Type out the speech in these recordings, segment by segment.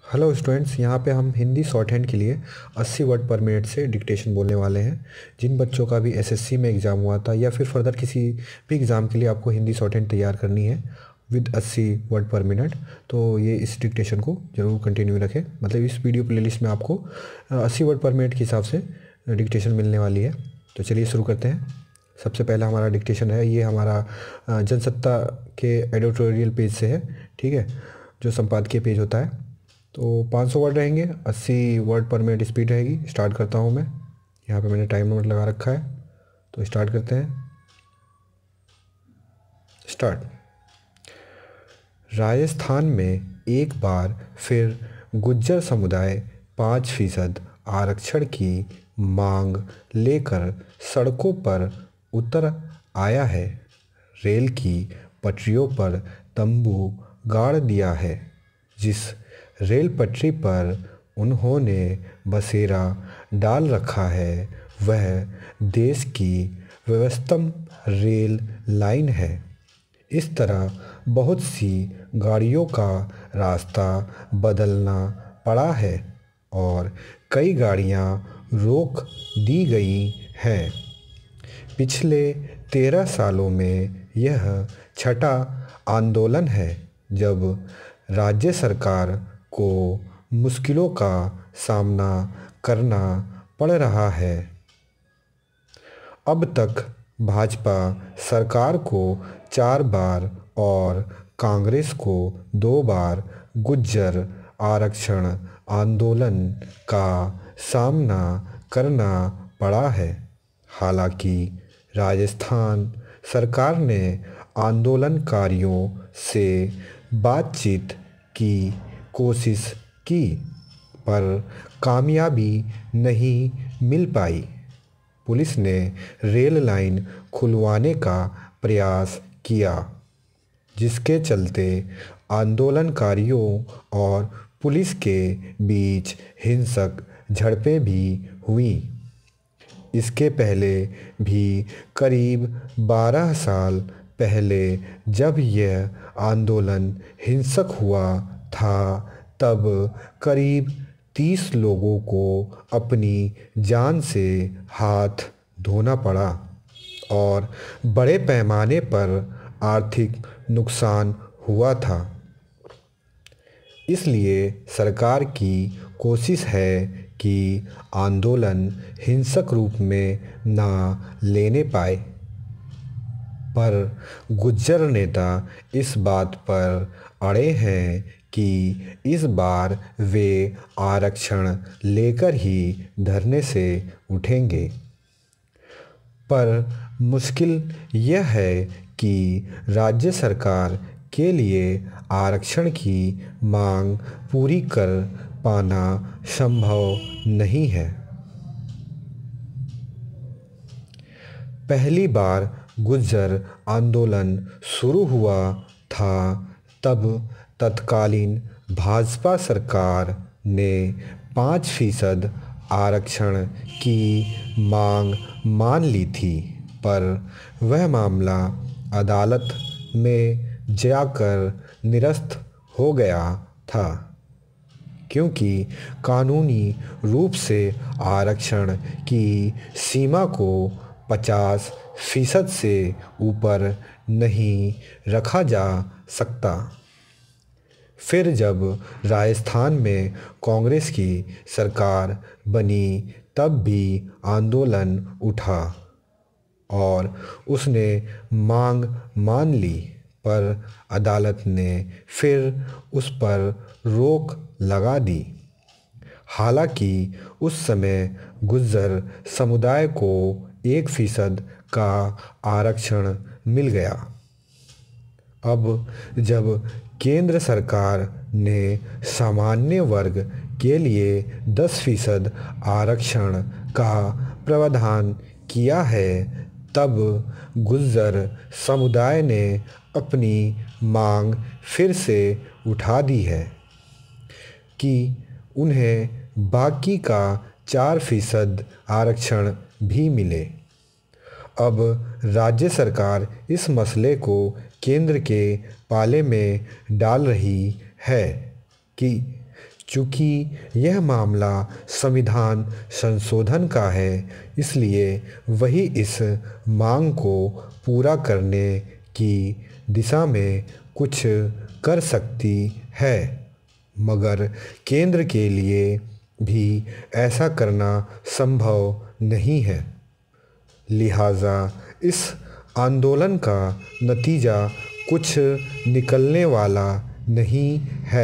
Hello students, यहाँ पे हम हिंदी शॉर्ट हैंड के लिए 80 वर्ड पर मिनट से डिक्टेशन बोलने वाले हैं। जिन बच्चों का भी एसएससी में एग्ज़ाम हुआ था या फिर फर्दर किसी भी एग्ज़ाम के लिए आपको हिंदी शॉर्ट हैंड तैयार करनी है विद 80 वर्ड पर मिनट, तो ये इस डिक्टेशन को ज़रूर कंटिन्यू रखें। मतलब इस वीडियो प्लेलिस्ट में आपको 80 वर्ड पर मिनट के हिसाब से डिक्टेशन मिलने वाली है। तो चलिए शुरू करते हैं। सबसे पहला हमारा डिक्टेशन है, ये हमारा जनसत्ता के एडिटोरियल पेज से है, ठीक है, जो संपादकीय पेज होता है। तो 500 वर्ड रहेंगे, 80 वर्ड पर मिनट स्पीड रहेगी। स्टार्ट करता हूँ मैं। यहाँ पे मैंने टाइम लिमिट लगा रखा है, तो स्टार्ट करते हैं। स्टार्ट। राजस्थान में एक बार फिर गुज्जर समुदाय 5% आरक्षण की मांग लेकर सड़कों पर उतर आया है। रेल की पटरियों पर तंबू गाड़ दिया है। जिस रेल पटरी पर उन्होंने बसेरा डाल रखा है वह देश की व्यस्तम रेल लाइन है। इस तरह बहुत सी गाड़ियों का रास्ता बदलना पड़ा है और कई गाड़ियां रोक दी गई हैं। पिछले 13 सालों में यह छठा आंदोलन है जब राज्य सरकार को मुश्किलों का सामना करना पड़ रहा है। अब तक भाजपा सरकार को 4 बार और कांग्रेस को 2 बार गुज्जर आरक्षण आंदोलन का सामना करना पड़ा है। हालांकि राजस्थान सरकार ने आंदोलनकारियों से बातचीत की कोशिश की, पर कामयाबी नहीं मिल पाई। पुलिस ने रेल लाइन खुलवाने का प्रयास किया, जिसके चलते आंदोलनकारियों और पुलिस के बीच हिंसक झड़पें भी हुई। इसके पहले भी करीब 12 साल पहले जब यह आंदोलन हिंसक हुआ था, तब करीब 30 लोगों को अपनी जान से हाथ धोना पड़ा और बड़े पैमाने पर आर्थिक नुकसान हुआ था। इसलिए सरकार की कोशिश है कि आंदोलन हिंसक रूप में ना लेने पाए, पर गुज्जर नेता इस बात पर अड़े हैं कि इस बार वे आरक्षण लेकर ही धरने से उठेंगे। पर मुश्किल यह है कि राज्य सरकार के लिए आरक्षण की मांग पूरी कर पाना संभव नहीं है। पहली बार गुज्जर आंदोलन शुरू हुआ था तब तत्कालीन भाजपा सरकार ने 5% आरक्षण की मांग मान ली थी, पर वह मामला अदालत में जाकर निरस्त हो गया था, क्योंकि कानूनी रूप से आरक्षण की सीमा को 50% से ऊपर नहीं रखा जा सकता। फिर जब राजस्थान में कांग्रेस की सरकार बनी तब भी आंदोलन उठा और उसने मांग मान ली, पर अदालत ने फिर उस पर रोक लगा दी। हालांकि उस समय गुज्जर समुदाय को 1% का आरक्षण मिल गया। अब जब केंद्र सरकार ने सामान्य वर्ग के लिए 10% आरक्षण का प्रावधान किया है, तब गुज्जर समुदाय ने अपनी मांग फिर से उठा दी है कि उन्हें बाकी का 4% आरक्षण भी मिले। अब राज्य सरकार इस मसले को केंद्र के पाले में डाल रही है कि चूँकि यह मामला संविधान संशोधन का है, इसलिए वही इस मांग को पूरा करने की दिशा में कुछ कर सकती है, मगर केंद्र के लिए भी ऐसा करना संभव नहीं है। लिहाजा इस आंदोलन का नतीजा कुछ निकलने वाला नहीं है।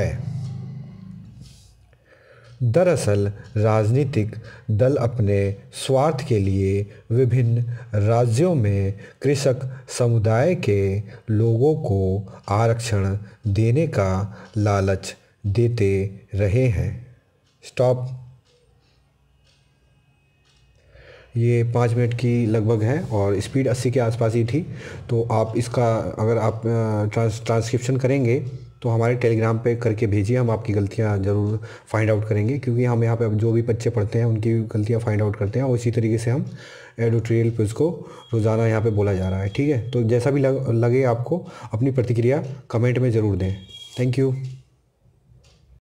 दरअसल राजनीतिक दल अपने स्वार्थ के लिए विभिन्न राज्यों में कृषक समुदाय के लोगों को आरक्षण देने का लालच देते रहे हैं। स्टॉप। ये 5 मिनट की लगभग है और स्पीड 80 के आसपास ही थी। तो आप इसका अगर आप ट्रांसक्रिप्शन करेंगे तो हमारे टेलीग्राम पे करके भेजिए, हम आपकी गलतियां ज़रूर फाइंड आउट करेंगे, क्योंकि हम यहाँ पे अब जो भी बच्चे पढ़ते हैं उनकी गलतियां फाइंड आउट करते हैं और इसी तरीके से हम एडिटोरियल पे उसको रोज़ाना यहाँ पे बोला जा रहा है। ठीक है, तो जैसा भी लगे आपको अपनी प्रतिक्रिया कमेंट में ज़रूर दें। Thank you.